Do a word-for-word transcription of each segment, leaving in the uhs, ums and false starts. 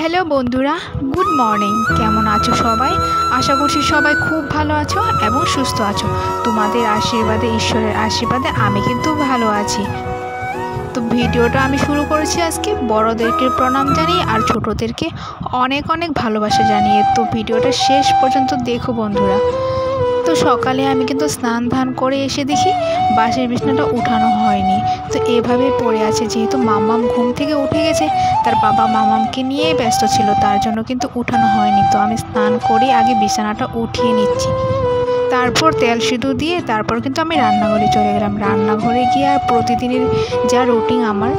Hello বন্ধুরা, good morning. কেমন আছো সবাই? আশা করছি সবাই খুব ভালো আছো এবং সুস্থ আছো। তোমাদের আশীর্বাদে, ঈশ্বরের আশীর্বাদে আমি কিন্তু ভালো আছি। তো ভিডিওটা আমি শুরু করেছি আজকে বড়দেরকে প্রণাম জানিয়ে আর ছোটদেরকে অনেক অনেক ভালোবাসা জানিয়ে। তো ভিডিওটা শেষ পর্যন্ত দেখো বন্ধুরা। তো সকালে আমি কিন্তু স্নান ধান করে এসে দেখি বাসের বিছানাটা উঠানো হয়নি। তো এভাবে পড়ে আছে, যেহেতু মাম্মাম ঘুম থেকে উঠে গেছে, তার বাবা মাম্মামকে নিয়েই ব্যস্ত ছিল, তার জন্য কিন্তু উঠানো হয়নি। তো আমি স্নান করে আগে বিছানাটা উঠিয়ে নিচ্ছি, তারপর তেল সিঁদুর দিয়ে তারপর কিন্তু আমি রান্নাঘরে চলে গেলাম। রান্নাঘরে গিয়ে আর প্রতিদিনের যা রুটিন আমার,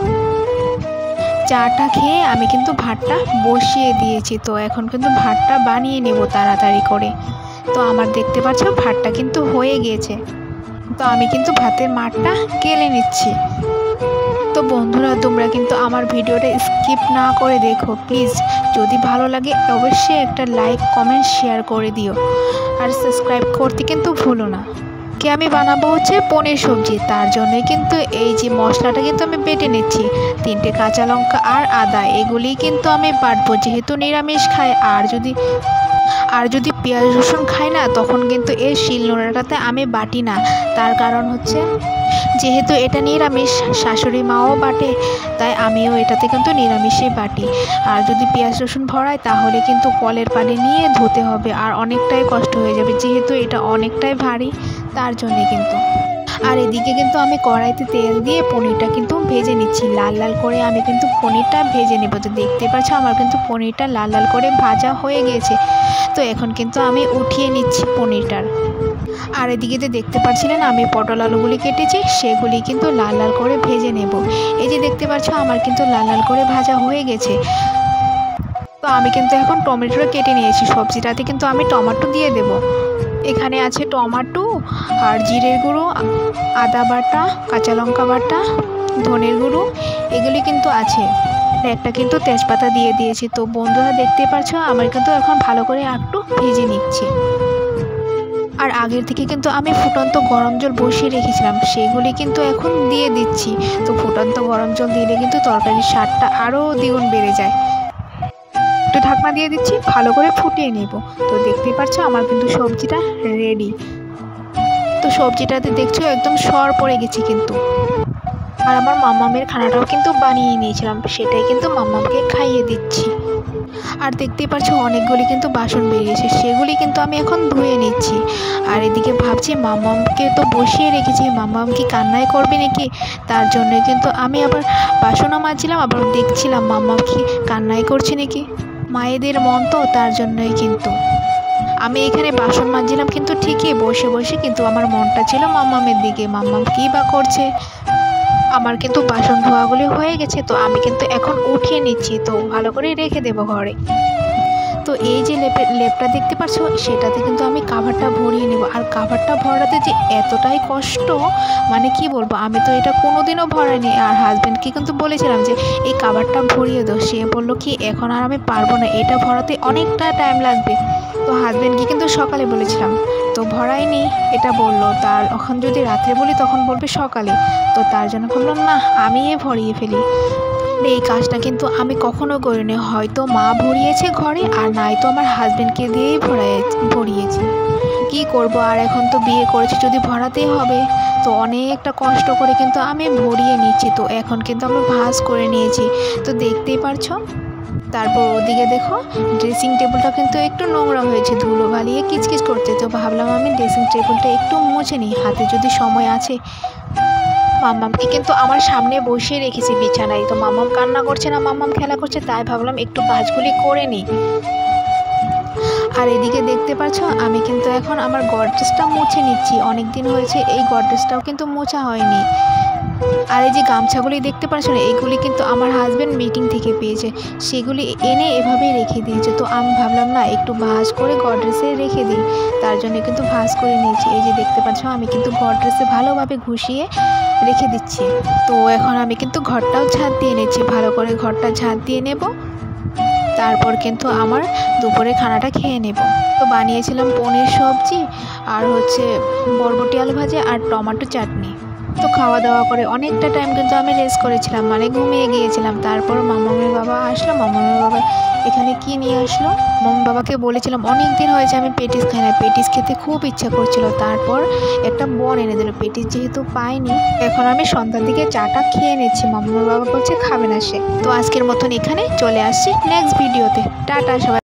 চাটা খেয়ে আমি কিন্তু ভাতটা বসিয়ে দিয়েছি। তো এখন কিন্তু ভাতটা বানিয়ে নেব তাড়াতাড়ি করে। তো আমার দেখতে পাচ্ছ ভাতটা কিন্তু হয়ে গিয়েছে। তো আমি কিন্তু ভাতের মাঠটা কেলে নিচ্ছি। তো বন্ধুরা, তোমরা কিন্তু আমার ভিডিওটা স্কিপ না করে দেখো প্লিজ। যদি ভালো লাগে অবশ্যই একটা লাইক কমেন্ট শেয়ার করে দিও, আর সাবস্ক্রাইব করতে কিন্তু ভুলো না। কি আমি বানাবো হচ্ছে পনির সবজি, তার জন্য কিন্তু এই যে মশলাটা কিন্তু আমি বেটে নিচ্ছি। তিনটে কাঁচা লঙ্কা আর আদা এগুলি কিন্তু আমি বাটবো, যেহেতু নিরামিষ খাই। আর যদি আর যদি পেঁয়াজ রসুন খাই না, তখন কিন্তু এই শিলনোড়াটাতে আমি বাটি না। তার কারণ হচ্ছে যেহেতু এটা নিরামিষ, শাশুড়ি মাও বাটে, তাই আমিও এটাতে কিন্তু নিরামিষই বাটি। আর যদি পেঁয়াজ রসুন ভরাই তাহলে কিন্তু কলের পানি নিয়ে ধুতে হবে, আর অনেকটাই কষ্ট হয়ে যাবে, যেহেতু এটা অনেকটাই ভারী, তার জন্যে কিন্তু। আর এদিকে কিন্তু আমি কড়াইতে তেল দিয়ে পনিরটা কিন্তু ভেজে নিচ্ছি, লাল লাল করে আমি কিন্তু পনিরটা ভেজে নেব। তো দেখতে পাচ্ছ আমার কিন্তু পনিরটা লাল লাল করে ভাজা হয়ে গিয়েছে। তো এখন কিন্তু আমি উঠিয়ে নিচ্ছি পনিরটার। আর এদিকে যে দেখতে পাচ্ছিলেন আমি পটল আলুগুলি কেটেছি, সেগুলি কিন্তু লাল লাল করে ভেজে নেব। এই যে দেখতে পাচ্ছ আমার কিন্তু লাল লাল করে ভাজা হয়ে গেছে। তো আমি কিন্তু এখন টমেটোটা কেটে নিয়েছি, সবজিটাতে কিন্তু আমি টমেটো দিয়ে দেব। এখানে আছে টমেটো আর জিরের গুঁড়ো, আদা বাটা, কাঁচা লঙ্কা বাটা, ধনের গুঁড়ো এগুলি কিন্তু আছে। একটা কিন্তু তেজপাতা দিয়ে দিয়েছি। তো বন্ধুরা দেখতে পাচ্ছ আমার কিন্তু এখন ভালো করে একটু ভেজে নিচ্ছি। আর আগের থেকে কিন্তু আমি ফুটন্ত গরম জল বসিয়ে রেখেছিলাম, সেগুলি কিন্তু এখন দিয়ে দিচ্ছি। তো ফুটন্ত গরম জল দিলে কিন্তু তরকারির স্বাদটা আরও দ্বিগুণ বেড়ে যায়। একটু ঢাকনা দিয়ে দিচ্ছি, ভালো করে ফুটিয়ে নেব। তো দেখতে পাচ্ছ আমার কিন্তু সবজিটা রেডি। তো সবজিটাতে দেখছো একদম সর পড়ে গেছে কিন্তু। আর আমার মাম্মামের খানাটাও কিন্তু বানিয়ে নিয়েছিলাম, সেটাই কিন্তু মাম্মামকে খাইয়ে দিচ্ছি। আর দেখতেই পাচ্ছ অনেকগুলি কিন্তু বাসন বেরিয়েছে, সেগুলি কিন্তু আমি এখন ধুয়ে নিচ্ছি। আর এদিকে ভাবছি মাম্মামকে তো বসিয়ে রেখেছি, মাম্মাম কি কান্নাই করবে নাকি, তার জন্য কিন্তু আমি আবার বাসনও মাজছিলাম, আবার দেখছিলাম মাম্মাম কি কান্নাই করছে নাকি। মায়েদের মন তো, তার জন্যই কিন্তু আমি এখানে বাসন মাজছিলাম, কিন্তু ঠিকই বসে বসে কিন্তু আমার মনটা ছিল মাম্মামের দিকে, মাম্মাম কী বা করছে। আমার কিন্তু বাসন ধোয়াগুলি হয়ে গেছে। তো আমি কিন্তু এখন উঠিয়ে নিচ্ছি, তো ভালো করে রেখে দেবো ঘরে। তো এই যে লেপের লেপটা দেখতে পাচ্ছ, সেটাতে কিন্তু আমি কাভারটা ভরিয়ে নেব। আর কাভারটা ভরাতে যে এতটাই কষ্ট, মানে কি বলবো, আমি তো এটা কোনোদিনও ভরাইনি। আর হাজব্যান্ডকে কিন্তু বলেছিলাম যে এই কাভারটা ভরিয়ে দাও, সে বললো কি এখন আর আমি পারবো না, এটা ভরাতে অনেকটা টাইম লাগবে। তো হাজব্যান্ডকে কিন্তু সকালে বলেছিলাম, তো ভরাইনি এটা বললো। তার এখন যদি রাত্রে বলি তখন বলবে সকালে। তো তার জন্য ভাবলাম না, আমি এ ভরিয়ে ফেলি। এই কাজটা কিন্তু আমি কখনো করিনি, হয়তো মা ভরিয়েছে ঘরে, আর নাই তো আমার হাজব্যান্ডকে দিয়েই ভরাই ভরিয়েছি। কি করব, আর এখন তো বিয়ে করেছি, যদি ভরাতেই হবে। তো অনেকটা কষ্ট করে কিন্তু আমি ভরিয়ে নিচ্ছি। তো এখন কিন্তু আমি ভাঁজ করে নিয়েছি, তো দেখতেই পারছো। তারপর ওদিকে দেখো ড্রেসিং টেবিলটা কিন্তু একটু নোংরা হয়েছে, ধুলো বালিয়ে কিচকিচ করছে। তো ভাবলাম আমি ড্রেসিং টেবিলটা একটু মুছে নিই, হাতে যদি সময় আছে। মাম্মামকে কিন্তু আমার সামনে বসিয়ে রেখেছি বিছানায়। তো মাম্মাম কান্না করছে না, মাম্মাম খেলা করছে, তাই ভাবলাম একটু কাজগুলি করে নিই। আর এদিকে দেখতে পাচ্ছ আমি কিন্তু এখন আমার গডরেজটা মুছে নিচ্ছি, অনেক দিন হয়েছে এই গডরেজটাও কিন্তু মোছা হয়নি। আর এই যে গামছাগুলি দেখতে পাচ্ছ না, এইগুলি কিন্তু আমার হাজব্যান্ড মিটিং থেকে পেয়েছে, সেগুলি এনে এভাবেই রেখে দিয়েছে। তো আমি ভাবলাম না একটু ভাঁজ করে গডরেজে রেখে দিই, তার জন্য কিন্তু ভাঁজ করে নিয়েছি। এই যে দেখতে পাচ্ছ আমি কিন্তু গডরেজে ভালোভাবে ঘুষিয়ে রেখে দিচ্ছি। তো এখন আমি কিন্তু ঘরটাও ঝাঁট দিয়ে নিচ্ছি, ভালো করে ঘরটা ঝাঁট দিয়ে নেব। তারপর কিন্তু আমার দুপুরে খানাটা খেয়ে নেব। তো বানিয়েছিলাম পনির সবজি, আর হচ্ছে বরবটি আলু ভাজা, আর টমেটো চাটনি। তো খাওয়া দাওয়া করে অনেকটা টাইম কিন্তু আমি রেস্ট করেছিলাম, মানে ঘুমিয়ে গিয়েছিলাম। তারপর মামামের বাবা আসলো, মামামের বাবা এখানে নিয়ে কী নিয়ে আসলো। মাম্মি বাবাকে বলেছিলাম অনেক দিন হয়েছে আমি পেটিস খাই না, পেটিস খেতে খুব ইচ্ছা করছিল। তারপর একটা বোন এনে দিল, পেটিস যেহেতু পাইনি এখন আমি সন্ধ্যার দিকে চাটা খেয়ে নিচ্ছি। মাম্মি বাবা বলছে খাবে না সে। তো আজকের মতন এখানে চলে আসছি নেক্সট ভিডিওতে। টাটা সবাই।